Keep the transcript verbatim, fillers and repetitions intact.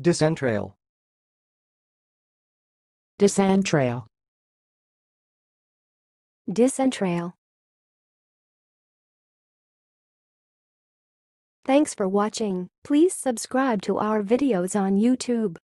Disentrail. Disentrail. Disentrail. Thanks for watching. Please subscribe to our videos on YouTube.